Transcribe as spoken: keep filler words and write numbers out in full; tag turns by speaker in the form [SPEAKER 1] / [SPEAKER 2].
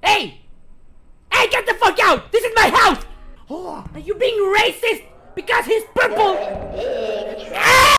[SPEAKER 1] Hey! Hey, get the fuck out! This is my house! Oh, are you being racist? Because he's purple!